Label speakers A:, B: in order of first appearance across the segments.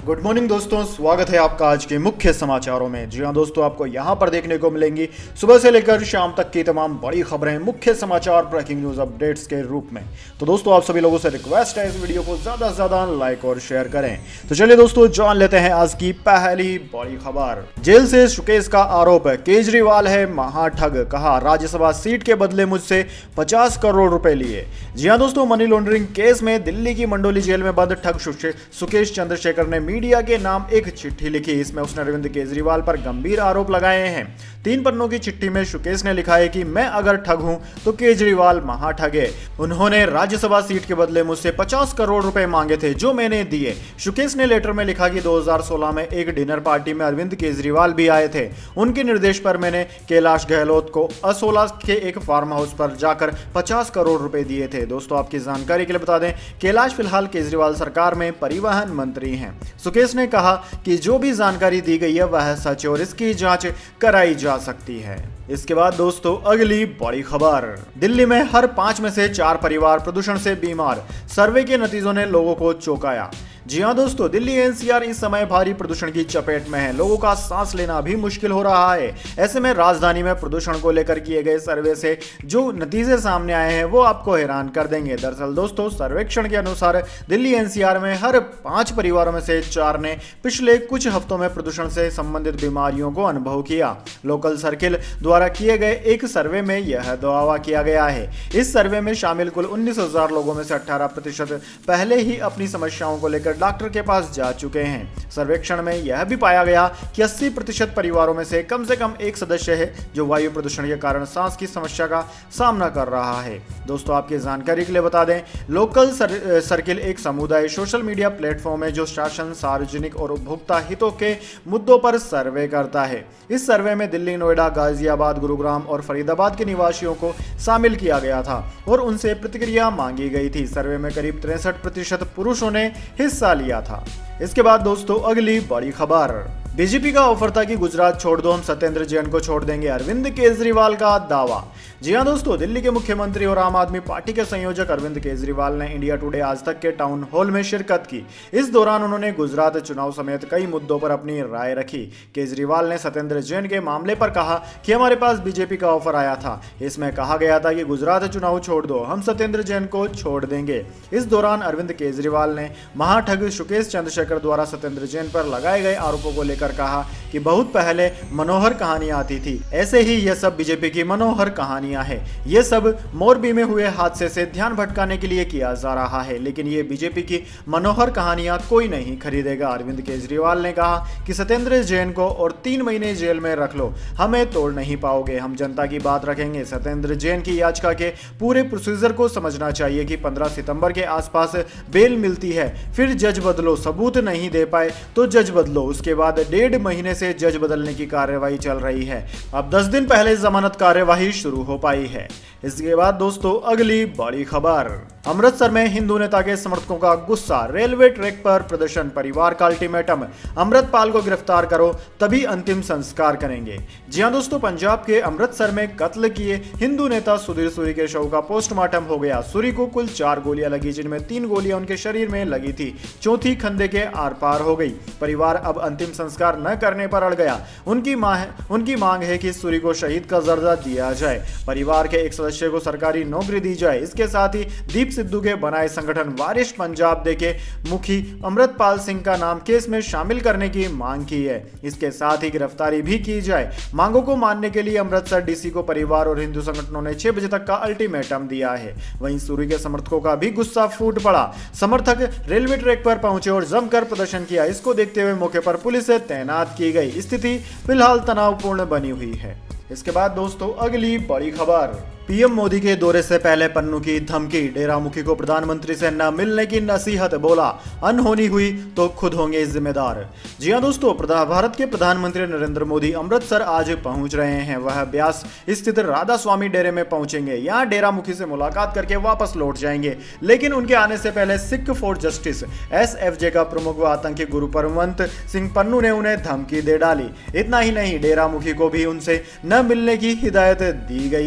A: Good morning दोस्तों, स्वागत है आपका आज के मुख्य समाचारों में। जी हाँ दोस्तों, आपको यहाँ पर देखने को मिलेंगी सुबह से लेकर शाम तक की तमाम बड़ी खबरें मुख्य समाचार ब्रेकिंग न्यूज अपडेट्स के रूप में। तो दोस्तों, आप सभी लोगों से रिक्वेस्ट है इस वीडियो को ज़्यादा से ज़्यादा लाइक और शेयर करें। तो चलिए दोस्तों, जान लेते हैं आज की पहली बड़ी खबर। जेल से सुकेश का आरोप, केजरीवाल है महाठग, कहा राज्यसभा सीट के बदले मुझसे 50 करोड़ रुपए लिए। जी हाँ दोस्तों, मनी लॉन्ड्रिंग केस में दिल्ली की मंडोली जेल में बंद ठग सुकेश चंद्रशेखर ने मीडिया के नाम एक चिट्ठी लिखी। इसमें उसने अरविंद केजरीवाल पर गंभीर आरोप लगाए हैं। 3 पन्नों की चिट्ठी में सुकेश ने लिखा है कि मैं अगर ठग हूं तो केजरीवाल महाठग है। उन्होंने राज्यसभा सीट के बदले मुझसे 50 करोड़ रुपए मांगे थे जो मैंने दिए। सुकेश ने लेटर में लिखा कि 2016 में एक डिनर पार्टी में अरविंद केजरीवाल भी आए थे। उनके निर्देश पर मैंने कैलाश गहलोत को असोला के एक फार्म हाउस पर जाकर 50 करोड़ रुपए दिए थे। दोस्तों, आपकी जानकारी के लिए बता दें, कैलाश फिलहाल केजरीवाल सरकार में परिवहन मंत्री हैं। सुकेश ने कहा कि जो भी जानकारी दी गई है वह सच है और इसकी जांच कराई जा सकती है। इसके बाद दोस्तों, अगली बड़ी खबर। दिल्ली में हर 5 में से 4 परिवार प्रदूषण से बीमार, सर्वे के नतीजों ने लोगों को चौंकाया। जी हाँ दोस्तों, दिल्ली एनसीआर इस समय भारी प्रदूषण की चपेट में है। लोगों का सांस लेना भी मुश्किल हो रहा है। ऐसे में राजधानी में प्रदूषण को लेकर किए गए सर्वे से जो नतीजे सामने आए हैं वो आपको हैरान कर देंगे। दरअसल दोस्तों, सर्वेक्षण के अनुसार दिल्ली एनसीआर में हर 5 परिवारों में से 4 ने पिछले कुछ हफ्तों में प्रदूषण से संबंधित बीमारियों को अनुभव किया। लोकल सर्किल द्वारा किए गए एक सर्वे में यह दावा किया गया है। इस सर्वे में शामिल कुल 19,000 लोगों में से 18% पहले ही अपनी समस्याओं को लेकर डॉक्टर के पास जा चुके हैं। सर्वेक्षण में यह भी पाया गया कि 80% परिवारों में से कम एक सदस्य है जो वायु प्रदूषण के कारण सांस की समस्या का सामना कर रहा है। दोस्तों, आपकी जानकारी के लिए बता दें, लोकल सर्किल एक समुदाय सोशल मीडिया प्लेटफॉर्म है जो शासन, सार्वजनिक और उपभोक्ता हितों के मुद्दों पर सर्वे करता है। इस सर्वे में दिल्ली, नोएडा, गाजियाबाद, गुरुग्राम और फरीदाबाद के निवासियों को शामिल किया गया था और उनसे प्रतिक्रिया मांगी गई थी। सर्वे में करीब 63% पुरुषों ने हिस्सा लिया था। इसके बाद दोस्तों, अगली बड़ी खबर। बीजेपी का ऑफर था कि गुजरात छोड़ दो, हम सत्येंद्र जैन को छोड़ देंगे, अरविंद केजरीवाल का दावा। जी हाँ दोस्तों, दिल्ली के मुख्यमंत्री और आम आदमी पार्टी के संयोजक अरविंद केजरीवाल ने इंडिया टुडे आज तक के टाउन हॉल में शिरकत की। इस दौरान उन्होंने गुजरात चुनाव समेत कई मुद्दों पर अपनी राय रखी। केजरीवाल ने सत्येंद्र जैन के मामले पर कहा कि हमारे पास बीजेपी का ऑफर आया था, इसमें कहा गया था कि गुजरात चुनाव छोड़ दो, हम सत्येंद्र जैन को छोड़ देंगे। इस दौरान अरविंद केजरीवाल ने महाठग सुकेश चंद्रशेखर द्वारा सत्येंद्र जैन पर लगाए गए आरोपों को लेकर कहा कि बहुत पहले मनोहर कहानियां आती थी, ऐसे ही यह सब बीजेपी की मनोहर कहानियां हैं। ये सब मोरबी में हुए हादसे से ध्यान भटकाने के लिए किया जा रहा है, लेकिन ये बीजेपी की मनोहर कहानियां कोई नहीं खरीदेगा। अरविंद केजरीवाल ने कहा कि सत्येंद्र जैन को और 3 महीने जेल में रख लो, हमें तोड़ नहीं पाओगे, हम जनता की बात रखेंगे। सत्येंद्र जैन की याचिका के पूरे प्रोसीजर को समझना चाहिए कि 15 सितंबर के आसपास बेल मिलती है, फिर जज बदलो, सबूत नहीं दे पाए तो जज बदलो, उसके बाद 1.5 महीने से जज बदलने की कार्यवाही चल रही है। अब 10 दिन पहले जमानत कार्यवाही शुरू हो पाई है। इसके बाद दोस्तों, अगली बड़ी खबर। अमृतसर में हिंदू नेता के समर्थकों का गुस्सा, रेलवे ट्रैक पर प्रदर्शन, परिवार का अल्टीमेटम, अमृतपाल को गिरफ्तार करो तभी अंतिम संस्कार करेंगे। जी हां दोस्तों, पंजाब के अमृतसर में कत्ल किए हिंदू नेता सुधीर सूरी के शव का पोस्टमार्टम हो गया। सूरी को कुल 4 गोलियां लगी, जिनमें 3 गोलियां उनके शरीर में लगी थी, चौथी खंधे के आर पार हो गई। परिवार अब अंतिम संस्कार न करने पर अड़ गया। उनकी मांग है कि सूरी को शहीद का दर्जा दिया जाए, परिवार के एक सदस्य को सरकारी नौकरी दी जाए। इसके साथ ही दीप सिद्धू के बनाए संगठन वारिश पंजाब दे के मुखी अमृतपाल सिंह का नाम केस में शामिल करने की मांग की है। इसके साथ ही गिरफ्तारी भी की जाए। मांगों को मानने के लिए अमृतसर डीसी को परिवार और हिंदू संगठनों ने 6 बजे तक का अल्टीमेटम दिया है। वहीं सूरी के समर्थकों का भी गुस्सा फूट पड़ा। समर्थक रेलवे ट्रैक पर पहुंचे और जमकर प्रदर्शन किया। इसको देखते हुए मौके पर पुलिस तैनात की गई। स्थिति फिलहाल तनावपूर्ण बनी हुई है। इसके बाद दोस्तों, अगली बड़ी खबर। पीएम मोदी के दौरे से पहले पन्नू की धमकी, डेरा मुखी को प्रधानमंत्री से न मिलने की नसीहत, बोला अनहोनी हुई तो खुद होंगे जिम्मेदार। जी हां दोस्तों, भारत के प्रधानमंत्री नरेंद्र मोदी अमृतसर आज पहुंच रहे हैं। वह ब्यास स्थित राधा स्वामी डेरे में पहुंचेंगे। यहां डेरा मुखी से मुलाकात करके वापस लौट जाएंगे, लेकिन उनके आने से पहले सिख फॉर जस्टिस SFJ का प्रमुख व आतंकी गुरु परमवंत सिंह पन्नू ने उन्हें धमकी दे डाली। इतना ही नहीं, डेरा मुखी को भी उनसे न मिलने की हिदायत दी गई है।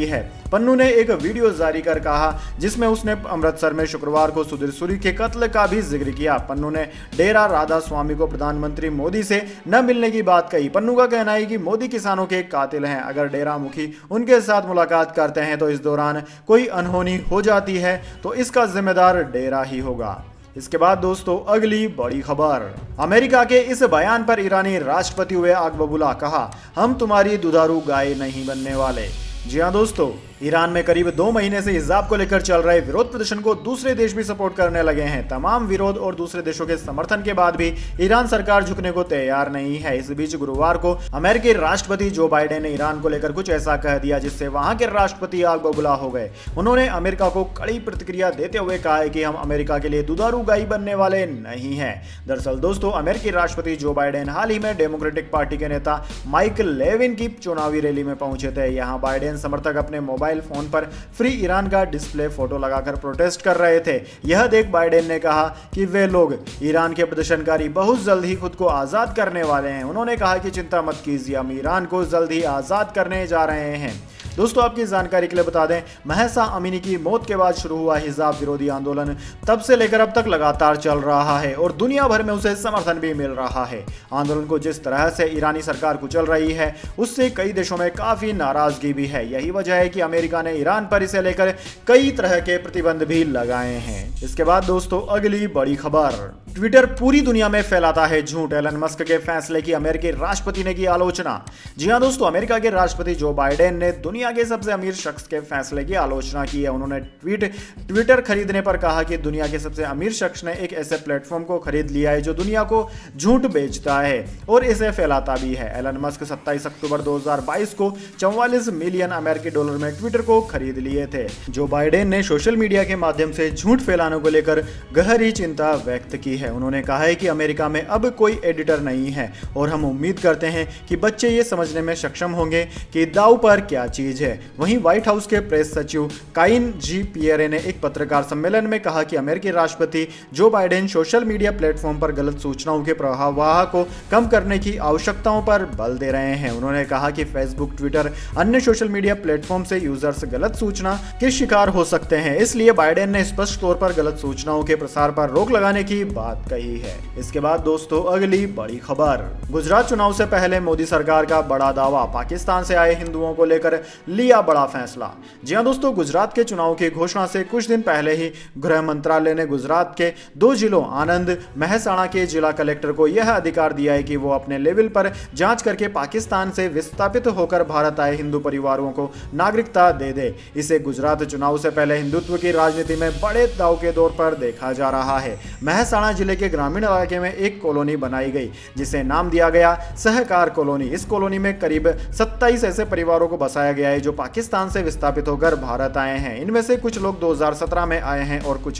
A: पन्नू ने एक वीडियो जारी कर कहा जिसमें उसने अमृतसर में शुक्रवार को सुधीर सूरी के कत्ल का भी जिक्र किया। पन्नू ने डेरा राधा स्वामी को प्रधानमंत्री मोदी से न मिलने की बात कही। पन्नू का कहना है कि मोदी किसानों के कातिल हैं। अगर डेरा मुखी उनके साथ मुलाकात करते हैं तो इस दौरान कोई अनहोनी हो जाती है तो इसका जिम्मेदार डेरा ही होगा। इसके बाद दोस्तों अगली बड़ी खबर, अमेरिका के इस बयान पर ईरानी राष्ट्रपति हुए आग बबूला, कहा हम तुम्हारी दुधारू गाय नहीं बनने वाले। जी हाँ दोस्तों, ईरान में करीब 2 महीने से हिजाब को लेकर चल रहे विरोध प्रदर्शन को दूसरे देश भी सपोर्ट करने लगे हैं। तमाम विरोध और दूसरे देशों के समर्थन के बाद भी ईरान सरकार झुकने को तैयार नहीं है। इस बीच गुरुवार को अमेरिकी राष्ट्रपति जो बाइडेन ने ईरान को लेकर कुछ ऐसा कह दिया जिससे वहां के राष्ट्रपति आग बबूला हो गए। उन्होंने अमेरिका को कड़ी प्रतिक्रिया देते हुए कहा है कि हम अमेरिका के लिए दुधारू गाय बनने वाले नहीं है। दरअसल दोस्तों, अमेरिकी राष्ट्रपति जो बाइडेन हाल ही में डेमोक्रेटिक पार्टी के नेता माइक लेविन की चुनावी रैली में पहुंचे थे। यहाँ बाइडेन समर्थक अपने मोबाइल फोन पर फ्री ईरान का डिस्प्ले फोटो लगाकर प्रोटेस्ट कर रहे थे। यह देख बाइडेन ने कहा कि वे लोग ईरान के प्रदर्शनकारी बहुत जल्द ही खुद को आजाद करने वाले हैं। उन्होंने कहा कि चिंता मत कीजिए, हम ईरान को जल्द ही आजाद करने जा रहे हैं। दोस्तों आपकी जानकारी के लिए बता दें, महसा अमीनी की मौत के बाद शुरू हुआ हिजाब विरोधी आंदोलन तब से लेकर अब तक लगातार चल रहा है और दुनिया भर में उसे समर्थन भी मिल रहा है। आंदोलन को जिस तरह से ईरानी सरकार कुचल रही है उससे कई देशों में काफी नाराजगी भी है। यही वजह है कि अमेरिका ने ईरान पर इसे लेकर कई तरह के प्रतिबंध भी लगाए हैं। इसके बाद दोस्तों अगली बड़ी खबर, ट्विटर पूरी दुनिया में फैलाता है झूठ, एलन मस्क के फैसले की अमेरिकी राष्ट्रपति ने की आलोचना। जी हां दोस्तों, अमेरिका के राष्ट्रपति जो बाइडेन ने दुनिया के सबसे अमीर शख्स के फैसले की आलोचना की है। उन्होंने ट्विटर खरीदने पर कहा कि दुनिया के सबसे अमीर शख्स ने एक ऐसे प्लेटफॉर्म को खरीद लिया है जो दुनिया को झूठ बेचता है और इसे फैलाता भी है। एलन मस्क 27 अक्टूबर 2022 को 44 मिलियन अमेरिकी डॉलर में ट्विटर को खरीद लिए थे। जो बाइडेन ने सोशल मीडिया के माध्यम से झूठ फैलाने को लेकर गहरी चिंता व्यक्त की है। उन्होंने कहा है कि अमेरिका में अब कोई एडिटर नहीं है और हम उम्मीद करते हैं कि बच्चे ये समझने में सक्षम होंगे कि दांव पर क्या चीज है। वहीं व्हाइट हाउस के प्रेस सचिव काइन जी पियरे ने एक पत्रकार सम्मेलन में कहा कि अमेरिकी राष्ट्रपति Joe Biden social media platform पर गलत सूचनाओं के प्रवाह को कम करने की आवश्यकताओं पर बल दे रहे हैं। उन्होंने कहा कि फेसबुक, ट्विटर, अन्य सोशल मीडिया प्लेटफॉर्म से यूजर्स गलत सूचना के शिकार हो सकते हैं, इसलिए बाइडेन ने स्पष्ट तौर पर गलत सूचनाओं के प्रसार पर रोक लगाने की बात कही है। इसके बाद दोस्तों अगली बड़ी खबर, गुजरात चुनाव से पहले मोदी सरकार का बड़ा दावा, पाकिस्तान से आए हिंदुओं को लेकर लिया बड़ा फैसला। जी हां दोस्तों, गुजरात के चुनाव की घोषणा से कुछ दिन पहले ही गृह मंत्रालय ने गुजरात के 2 जिलों आनंद, महसाणा के जिला कलेक्टर को यह अधिकार दिया है कि वो अपने लेवल पर जांच करके पाकिस्तान से विस्थापित होकर भारत आए हिंदू परिवारों को नागरिकता दे दे। इसे गुजरात चुनाव से पहले हिंदुत्व की राजनीति में बड़े दाव के तौर पर देखा जा रहा है। महसाणा जिले के ग्रामीण इलाके में एक कॉलोनी बनाई गई जिसे नाम दिया गया सहकार कॉलोनी। इस कॉलोनी में करीब 27 ऐसे परिवारों को बसाया गया है जो पाकिस्तान से विस्थापित होकर भारत आए हैं। इनमें से कुछ लोग 2017 में आए हैं और कुछ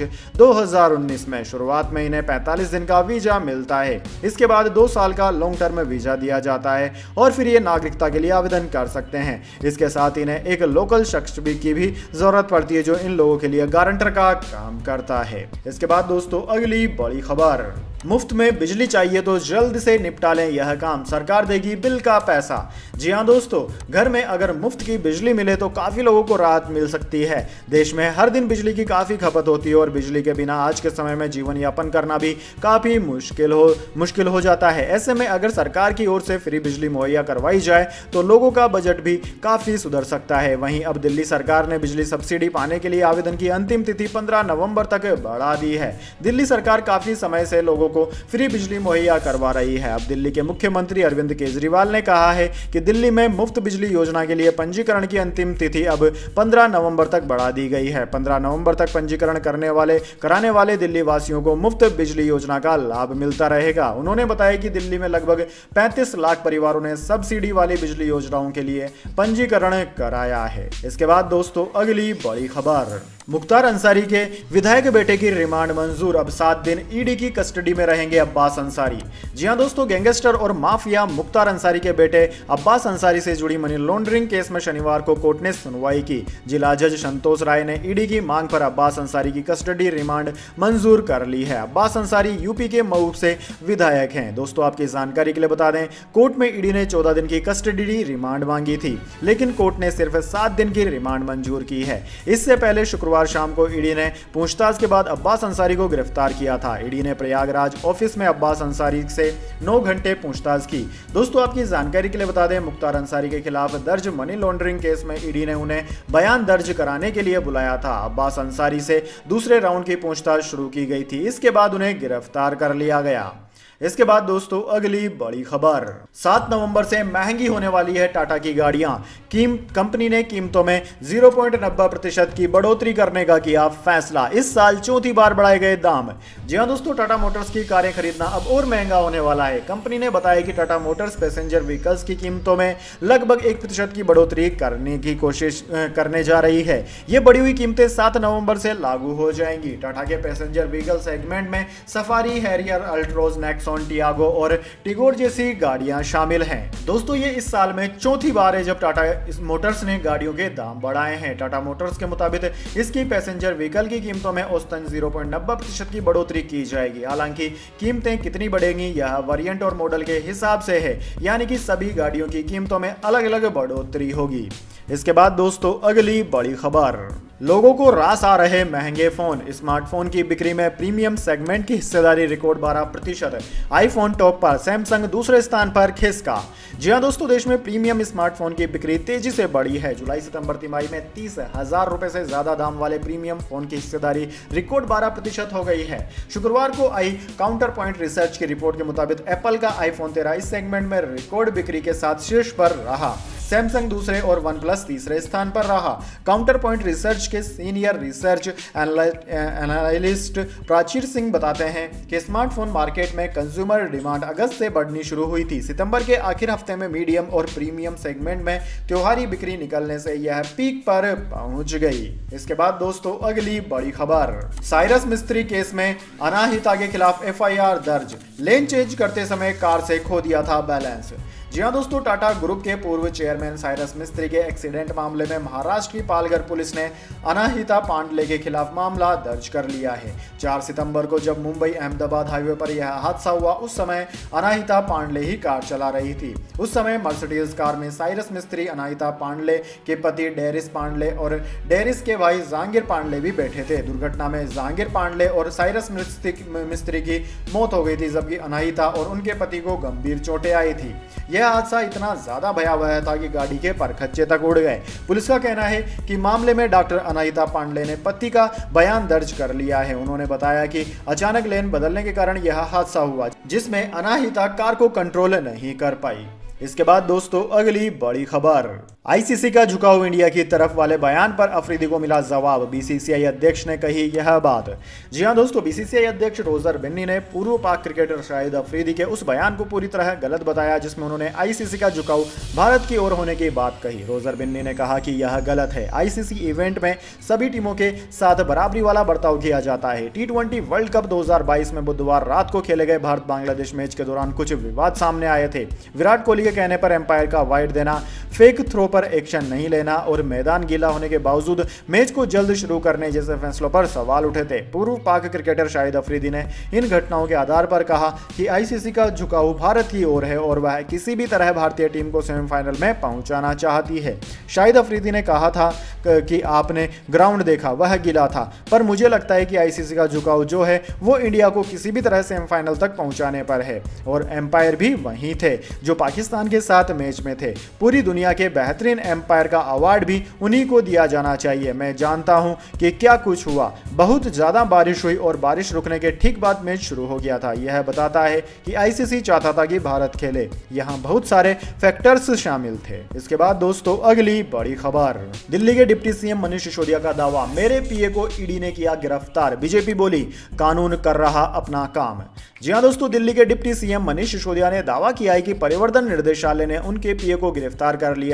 A: 2019 में। शुरुआत में इन्हें 45 दिन का वीजा मिलता है। इसके बाद 2 साल का लॉन्ग टर्म वीजा दिया जाता है और फिर ये नागरिकता के लिए आवेदन कर सकते हैं। इसके साथ इन्हें एक लोकल शख्स की भी जरूरत पड़ती है जो इन लोगों के लिए गारंटर का काम करता है। इसके बाद दोस्तों अगली बड़ी खबर, मुफ्त में बिजली चाहिए तो जल्द से निपटा लें यह काम, सरकार देगी बिल का पैसा। जी हां दोस्तों, घर में अगर मुफ्त की बिजली मिले तो काफी लोगों को राहत मिल सकती है। देश में हर दिन बिजली की काफी खपत होती है और बिजली के बिना आज के समय में जीवन यापन करना भी काफी मुश्किल हो जाता है। ऐसे में अगर सरकार की ओर से फ्री बिजली मुहैया करवाई जाए तो लोगों का बजट भी काफी सुधर सकता है। वहीं अब दिल्ली सरकार ने बिजली सब्सिडी पाने के लिए आवेदन की अंतिम तिथि 15 नवंबर तक बढ़ा दी है। दिल्ली सरकार काफी समय से लोगों को फ्री बिजली मुहैया करवा रही है। अब दिल्ली के मुख्यमंत्री अरविंद केजरीवाल ने कहा है कि दिल्ली में मुफ्त बिजली योजना के लिए पंजीकरण की अंतिम तिथि अब 15 नवंबर तक बढ़ा दी गई है। 15 नवंबर तक पंजीकरण कराने वाले दिल्ली वासियों को मुफ्त बिजली योजना का लाभ मिलता रहेगा। उन्होंने बताया कि दिल्ली में लगभग 35 लाख परिवारों ने सब्सिडी वाली बिजली योजनाओं के लिए पंजीकरण कराया है। इसके बाद दोस्तों अगली बड़ी खबर, मुख्तार अंसारी के विधायक बेटे की रिमांड मंजूर, अब 7 दिन ईडी की कस्टडी में रहेंगे अब्बास अंसारी। जी हां दोस्तों, गैंगस्टर और माफिया मुख्तार अंसारी के बेटे अब्बास अंसारी से जुड़ी मनी लॉन्ड्रिंग केस में शनिवार को कोर्ट ने सुनवाई की। जिला जज संतोष राय ने ईडी की मांग पर अब्बास अंसारी की कस्टडी रिमांड मंजूर कर ली है। अब्बास अंसारी यूपी के मऊ से विधायक हैं। दोस्तों आपकी जानकारी के लिए बता दें, कोर्ट में ईडी ने 14 दिन की कस्टडी रिमांड मांगी थी, लेकिन कोर्ट ने सिर्फ 7 दिन की रिमांड मंजूर की है। इससे पहले शुक्रवार शाम को ईडी ने पूछताछ के बाद अब्बास अंसारी को गिरफ्तार किया था। ईडी ने प्रयागराज ऑफिस में अब्बास अंसारी से 9 घंटे पूछताछ की। दोस्तों आपकी जानकारी के लिए बता दें, मुख्तार अंसारी के खिलाफ दर्ज मनी लॉन्ड्रिंग केस में ईडी ने उन्हें बयान दर्ज कराने के लिए बुलाया था। अब्बास अंसारी से दूसरे राउंड की पूछताछ शुरू की गई थी। इसके बाद उन्हें गिरफ्तार कर लिया गया। इसके बाद दोस्तों अगली बड़ी खबर, 7 नवंबर से महंगी होने वाली है टाटा की गाड़ियां। कंपनी ने कीमतों में 0.90% की बढ़ोतरी करने का किया फैसला। इस साल चौथी बार बढ़ाए गए दाम। जी हां दोस्तों, टाटा मोटर्स की कारें खरीदना अब और महंगा होने वाला है। कंपनी ने बताया कि टाटा मोटर्स पैसेंजर व्हीकल्स की कीमतों में लगभग 1% की बढ़ोतरी करने की कोशिश करने जा रही है। ये बढ़ी हुई कीमतें 7 नवंबर से लागू हो जाएंगी। टाटा के पैसेंजर व्हीकल सेगमेंट में Safari, Harrier, Altroz, Nexon, Tiago और टिगोर जैसी गाड़ियां शामिल हैं। दोस्तों ये इस साल में चौथी बार है जब टाटा मोटर्स ने गाड़ियों के दाम बढ़ाए हैं। टाटा मोटर्स के मुताबिक इसकी पैसेंजर व्हीकल की कीमतों में औसतन 0.90% की बढ़ोतरी की जाएगी। हालांकि कीमतें कितनी बढ़ेंगी यह वेरिएंट और मॉडल के हिसाब से है, यानी कि सभी गाड़ियों की कीमतों में अलग अलग बढ़ोतरी होगी। इसके बाद दोस्तों अगली बड़ी खबर, लोगों को रास आ रहे महंगे फोन। स्मार्टफोन की बिक्री में प्रीमियम सेगमेंट की हिस्सेदारी रिकॉर्ड 12%। आईफोन टॉप पर, सैमसंग दूसरे स्थान पर खिसका। जी हां दोस्तों, देश में प्रीमियम स्मार्टफोन की बिक्री तेजी से बढ़ी है। जुलाई सितंबर तिमाही में 30,000 रुपए से ज्यादा दाम वाले प्रीमियम फोन की हिस्सेदारी रिकॉर्ड 12% हो गई है। शुक्रवार को आई काउंटर पॉइंट रिसर्च की रिपोर्ट के मुताबिक एप्पल का आईफोन 13 इस सेगमेंट में रिकॉर्ड बिक्री के साथ शीर्ष पर रहा। सैमसंग दूसरे और वन प्लस तीसरे स्थान पर रहा। काउंटर पॉइंट रिसर्च के senior research analyst Prachir Singh बताते हैं कि स्मार्टफोन मार्केट में कंज्यूमर डिमांड अगस्त से बढ़नी शुरू हुई थी। सितंबर के आखिर हफ्ते में मीडियम और प्रीमियम सेगमेंट में त्योहारी बिक्री निकलने से यह पीक पर पहुंच गई। इसके बाद दोस्तों अगली बड़ी खबर, साइरस मिस्त्री केस में अनाहिता के खिलाफ एफआईआर दर्ज। लेन चेंज करते समय कार से खो दिया था बैलेंस। जी हां दोस्तों, टाटा ग्रुप के पूर्व चेयरमैन साइरस मिस्त्री के एक्सीडेंट मामले में महाराष्ट्र की पालघर पुलिस ने अनाहिता पांडले के खिलाफ मामला दर्ज कर लिया है। 4 सितंबर को जब मुंबई अहमदाबाद हाईवे पर यह हादसा हुआ, उस समय अनाहिता पांडले ही कार चला रही थी। उस समय मर्सिडीज कार में साइरस मिस्त्री, अनाहिता पांडले के पति डेरिस पांडले और डेरिस के भाई जहांगीर पांडले भी बैठे थे। दुर्घटना में जहांगीर पांडले और साइरस मिस्त्री की मौत हो गई थी, जबकि अनाहिता और उनके पति को गंभीर चोटें आई थी। यह हादसा इतना ज्यादा भयावह था कि गाड़ी के परखच्चे तक उड़ गए। पुलिस का कहना है कि मामले में डॉक्टर अनाहिता पांडले ने पति का बयान दर्ज कर लिया है। उन्होंने बताया कि अचानक लेन बदलने के कारण यह हादसा हुआ, जिसमें अनाहिता कार को कंट्रोल नहीं कर पाई। इसके बाद दोस्तों अगली बड़ी खबर, आईसीसी का झुकाव इंडिया की तरफ वाले बयान पर अफरीदी को मिला जवाब। बीसीसीआई अध्यक्ष ने कही यह बात। जी हां दोस्तों, बीसीसीआई अध्यक्ष रोजर बिन्नी ने पूर्व पाक क्रिकेटर शाहिद अफरीदी के उस बयान को पूरी तरह गलत बताया जिसमें उन्होंने आईसीसी का झुकाव भारत की ओर होने की बात कही। रोजर बिन्नी ने कहा कि यह गलत है। आईसीसी इवेंट में सभी टीमों के साथ बराबरी वाला बर्ताव किया जाता है। T20 वर्ल्ड कप 2022 में बुधवार रात को खेले गए भारत बांग्लादेश मैच के दौरान कुछ विवाद सामने आए थे। विराट कोहली के कहने पर एम्पायर का वाइड देना, फेक थ्रो पर एक्शन नहीं लेना और मैदान गीला होने के बावजूद मैच को जल्द शुरू करने जैसे फैसलों पर सवाल उठे थे। पूर्व पाक क्रिकेटर शाहिद अफरीदी ने इन घटनाओं के आधार पर कहा कि आईसीसी का झुकाव भारत की ओर है और वह किसी भी तरह भारतीय टीम को सेमीफाइनल में पहुंचाना चाहती है। शाहिद अफरीदी ने कहा था कि आपने ग्राउंड देखा, वह गीला था, पर मुझे लगता है कि आईसीसी का झुकाव जो है वो इंडिया को किसी भी तरह सेमीफाइनल तक पहुंचाने पर है और एम्पायर भी वहीं थे जो पाकिस्तान के साथ मैच में थे। पूरी दुनिया के बेहतरीन एम्पायर का अवार्ड भी उन्हीं को दिया जाना चाहिए। मैं जानता हूं कि क्या कुछ हुआ, बहुत ज्यादा बारिश हुई और बारिश रुकने के ठीक बाद मैच शुरू हो गया था। यह बताता है कि आईसीसी चाहता था कि भारत खेले। यहां बहुत सारे फैक्टर्स शामिल थे। इसके बाद दोस्तों अगली बड़ी खबर, दिल्ली के डिप्टी सीएम मनीष सिसोदिया का दावा, मेरे पीए को ईडी ने किया गिरफ्तार। बीजेपी बोली कानून कर रहा अपना काम। जी हां दोस्तों, दिल्ली के डिप्टी सीएम मनीष सिसोदिया ने दावा किया है कि परिवर्तन निर्देशालय ने उनके पीए को गिरफ्तार कर लिया है। यह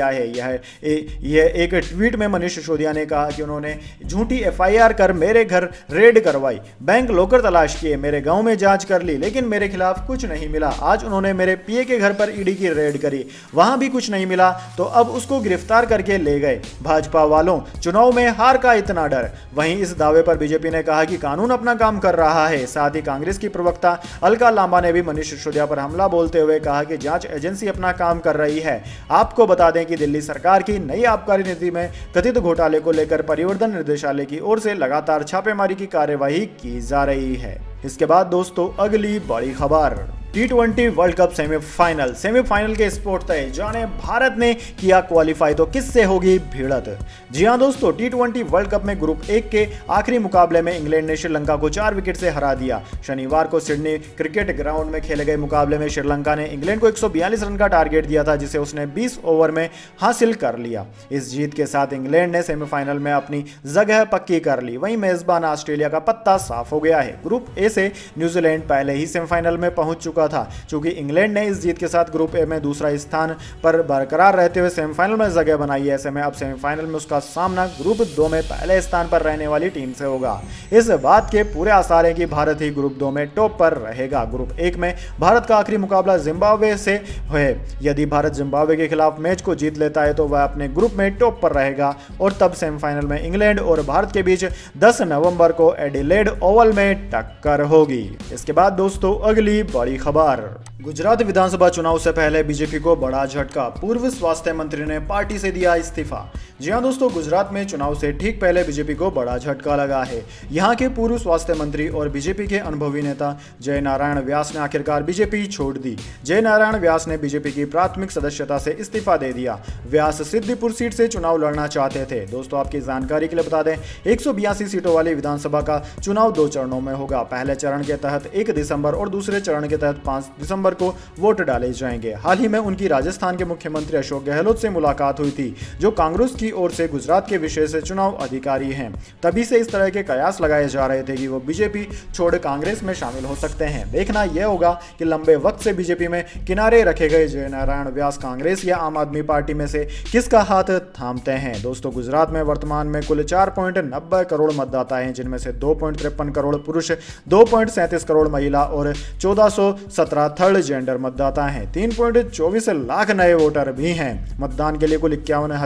A: किया है। यह एक ट्वीट में मनीष सिसोदिया ने कहा कि उन्होंने झूठी एफआईआर कर मेरे घर रेड करवाई, बैंक लॉकर तलाश किए, मेरे गांव में जांच कर ली, लेकिन मेरे खिलाफ कुछ नहीं मिला। आज उन्होंने मेरे पीए के घर पर ईडी की रेड करी, वहां भी कुछ नहीं मिला, तो अब उसको गिरफ्तार करके ले गए। भाजपा वालों, चुनाव में हार का इतना डर। वहीं इस दावे पर बीजेपी ने कहा कि कानून अपना काम कर रहा है। साथ ही कांग्रेस की प्रवक्ता अलका लांबा ने भी मनीष सिसोदिया पर हमला बोलते हुए कहा कि जांच एजेंसी अपना काम कर रही है। आपको बता दें कि दिल्ली सरकार की नई आबकारी नीति में कथित घोटाले को लेकर परिवर्तन निदेशालय की ओर से लगातार छापेमारी की कार्यवाही की जा रही है। इसके बाद दोस्तों अगली बड़ी खबर, T20 वर्ल्ड कप सेमीफाइनल के स्पोर्ट तय, जाने भारत ने किया क्वालिफाई तो किससे होगी भिड़त। जी हां दोस्तों, T20 वर्ल्ड कप में ग्रुप 1 के आखिरी मुकाबले में इंग्लैंड ने श्रीलंका को 4 विकेट से हरा दिया। शनिवार को सिडनी क्रिकेट ग्राउंड में खेले गए मुकाबले में श्रीलंका ने इंग्लैंड को 142 रन का टारगेट दिया था, जिसे उसने 20 ओवर में हासिल कर लिया। इस जीत के साथ इंग्लैंड ने सेमीफाइनल में अपनी जगह पक्की कर ली। वहीं मेजबान ऑस्ट्रेलिया का पत्ता साफ हो गया है। ग्रुप ए से न्यूजीलैंड पहले ही सेमीफाइनल में पहुंच चुका था। चूंकि इंग्लैंड ने इस जीत के साथ ग्रुप ए में दूसरा स्थान पर बरकरार रहते हुए सेमीफाइनल में जगह बनाई है, ऐसे में अब सेमीफाइनल में उसका सामना ग्रुप 2 में पहले स्थान पर रहने वाली टीम से होगा। इस बात के पूरे आसार हैं कि भारत ही ग्रुप 2 में टॉप पर रहेगा। ग्रुप 1 में भारत का आखिरी मुकाबला जिम्बाब्वे से है। यदि भारत जिम्बाब्वे के खिलाफ मैच को जीत लेता है तो वह अपने ग्रुप में टॉप पर रहेगा और तब सेमीफाइनल में इंग्लैंड और भारत के बीच 10 नवंबर को एडिलेड ओवल में टक्कर होगी। इसके बाद दोस्तों अगली बड़ी खबर, गुजरात विधानसभा चुनाव से पहले बीजेपी को बड़ा झटका, पूर्व स्वास्थ्य मंत्री ने पार्टी से दिया इस्तीफा। जी हां दोस्तों, गुजरात में चुनाव से ठीक पहले बीजेपी को बड़ा झटका लगा है। यहां के पूर्व स्वास्थ्य मंत्री और बीजेपी के अनुभवी नेता जय नारायण व्यास ने आखिरकार बीजेपी छोड़ दी। जय नारायण व्यास ने बीजेपी की प्राथमिक सदस्यता से इस्तीफा दे दिया। व्यास सिद्दीपुर सीट से चुनाव लड़ना चाहते थे। दोस्तों आपकी जानकारी के लिए बता दें, 182 सीटों वाली विधानसभा का चुनाव 2 चरणों में होगा। पहले चरण के तहत 1 दिसंबर और दूसरे चरण के तहत 5 दिसंबर को वोट डाले जाएंगे। हाल ही में उनकी राजस्थान के मुख्यमंत्री अशोक गहलोत से मुलाकात हुई थी, जो कांग्रेस की ओर से गुजरात के विशेष चुनाव अधिकारी हैं। तभी से इस तरह के कयास लगाए जा रहे थे कि वो बीजेपी छोड़ कांग्रेस में शामिल हो सकते हैं। देखना यह होगा कि लंबे वक्त से बीजेपी में किनारे रखे गए जय नारायण व्यास कांग्रेस या आम आदमी पार्टी में से किसका हाथ थामते हैं। दोस्तों गुजरात में वर्तमान में कुल 4.90 करोड़ मतदाता हैं, जिनमें से 2.53 करोड़ पुरुष, 2.37 करोड़ महिला और 1417 थर्ड जेंडर मतदाता हैं। 3.24 लाख नए वोटर भी हैं। मतदान के लिए कुल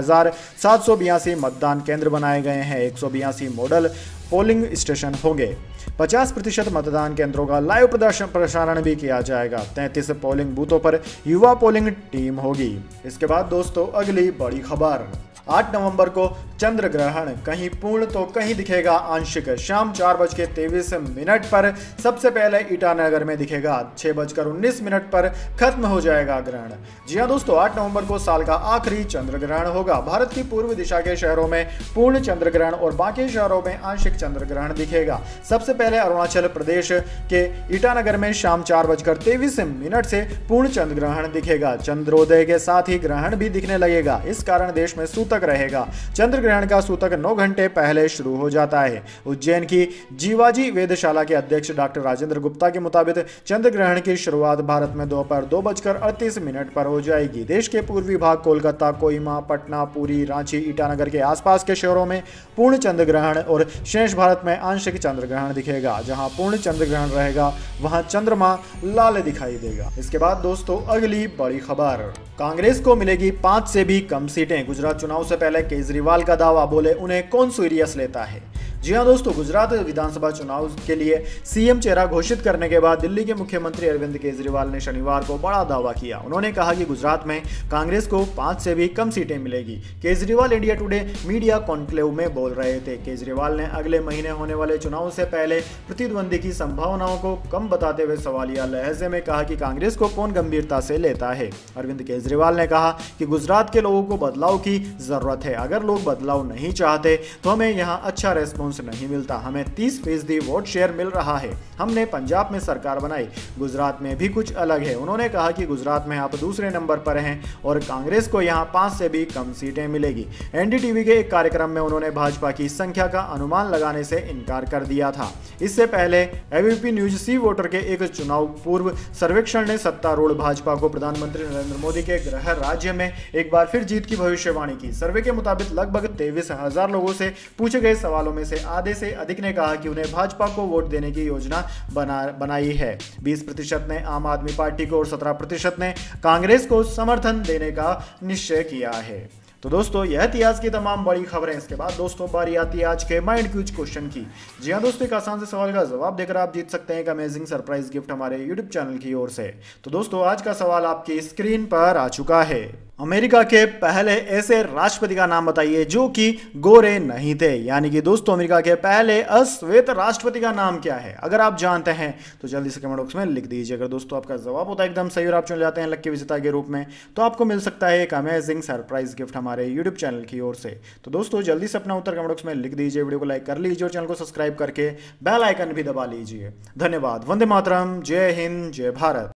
A: 51,782 मतदान केंद्र बनाए गए हैं। 182 मॉडल पोलिंग स्टेशन होंगे। 50% मतदान केंद्रों का लाइव प्रसारण भी किया जाएगा। 33 पोलिंग बूथों पर युवा पोलिंग टीम होगी। इसके बाद दोस्तों अगली बड़ी खबर, 8 नवंबर को चंद्र ग्रहण, कहीं पूर्ण तो कहीं दिखेगा आंशिक। शाम 4:23 पर सबसे पहले ईटानगर में दिखेगा। 6:19 पर खत्म हो जाएगा ग्रहण। जी हां दोस्तों, 8 नवंबर को साल का आखिरी चंद्र ग्रहण होगा। भारत की पूर्व दिशा के शहरों में पूर्ण चंद्र ग्रहण और बाकी शहरों में आंशिक चंद्र ग्रहण दिखेगा। सबसे पहले अरुणाचल प्रदेश के ईटानगर में शाम 4:23 से पूर्ण चंद्र ग्रहण दिखेगा। चंद्रोदय के साथ ही ग्रहण भी दिखने लगेगा। इस कारण देश में सूतक रहेगा। चंद्र ग्रहण का सूतक 9 घंटे पहले शुरू हो जाता है। उज्जैन की जीवाजी वेधशाला के अध्यक्ष डॉक्टर राजेंद्र गुप्ता के मुताबिक चंद्र ग्रहण की शुरुआत भारत में दोपहर 2:38 पर हो जाएगी। देश के पूर्वी भाग कोलकाता, कोहिमा, पटना, पुरी, रांची, ईटानगर के आसपास के शहरों में पूर्ण चंद्र ग्रहण और शेष भारत में आंशिक चंद्र ग्रहण दिखेगा। जहां पूर्ण चंद्र ग्रहण रहेगा वहां चंद्रमा लाल दिखाई देगा। इसके बाद दोस्तों अगली बड़ी खबर, कांग्रेस को मिलेगी 5 से भी कम सीटें। गुजरात चुनाव से पहले केजरीवाल का दावा, बोले उन्हें कौन सीरियस लेता है। जी हां दोस्तों, गुजरात विधानसभा चुनाव के लिए सीएम चेहरा घोषित करने के बाद दिल्ली के मुख्यमंत्री अरविंद केजरीवाल ने शनिवार को बड़ा दावा किया। उन्होंने कहा कि गुजरात में कांग्रेस को 5 से भी कम सीटें मिलेगी। Kejriwal India Today media conclave में बोल रहे थे। केजरीवाल ने अगले महीने होने वाले चुनाव से पहले प्रतिद्वंदी की संभावनाओं को कम बताते हुए सवालिया लहजे में कहा कि कांग्रेस को कौन गंभीरता से लेता है। अरविंद केजरीवाल ने कहा कि गुजरात के लोगों को बदलाव की जरूरत है। अगर लोग बदलाव नहीं चाहते तो हमें यहाँ अच्छा रेस्पॉन्स नहीं मिलता। हमें 30% वोट शेयर मिल रहा है। हमने पंजाब में सरकार बनाई, गुजरात में भी कुछ अलग है। उन्होंने कहा कि गुजरात में आप दूसरे नंबर पर हैं और कांग्रेस को यहाँ 5 से भी कम सीटें मिलेगी। एनडीटीवी के एक कार्यक्रम में उन्होंने भाजपा की संख्या का अनुमान लगाने से इनकार कर दिया था। इससे पहले एबीपी न्यूज सी वोटर के एक चुनाव पूर्व सर्वेक्षण ने सत्तारूढ़ भाजपा को प्रधानमंत्री नरेंद्र मोदी के गृह राज्य में एक बार फिर जीत की भविष्यवाणी की। सर्वे के मुताबिक लगभग 23,000 लोगों से पूछे गए सवालों में से आधे से अधिक ने कहा कि उन्हें भाजपा को वोट देने की योजना बनाई है। 20% ने आम आदमी पार्टी को और 17% ने कांग्रेस को समर्थन देने का निश्चय किया है। तो दोस्तों यह थी आज की तमाम बड़ी खबरें। इसके बाद दोस्तों बारी आती है आज के माइंड क्यूज क्वेश्चन की। जी हाँ दोस्तों, एक आसान से सवाल का जवाब देकर आप जीत सकते हैं एक अमेजिंग सरप्राइज गिफ्ट हमारे यूट्यूब चैनल की ओर से। तो दोस्तों आज का सवाल आपकी स्क्रीन पर आ चुका है। अमेरिका के पहले ऐसे राष्ट्रपति का नाम बताइए जो कि गोरे नहीं थे। यानी कि दोस्तों अमेरिका के पहले अश्वेत राष्ट्रपति का नाम क्या है? अगर आप जानते हैं तो जल्दी से कमेंट बॉक्स में लिख दीजिए। अगर दोस्तों आपका जवाब होता है एकदम सही और आप चुन जाते हैं लकी विजेता के रूप में, तो आपको मिल सकता है एक अमेजिंग सरप्राइज गिफ्ट हमारे यूट्यूब चैनल की ओर से। तो दोस्तों जल्दी से अपना उत्तर कमेंट बॉक्स में लिख दीजिए, वीडियो को लाइक कर लीजिए और चैनल को सब्सक्राइब करके बेल आइकन भी दबा लीजिए। धन्यवाद। वंदे मातरम। जय हिंद, जय भारत।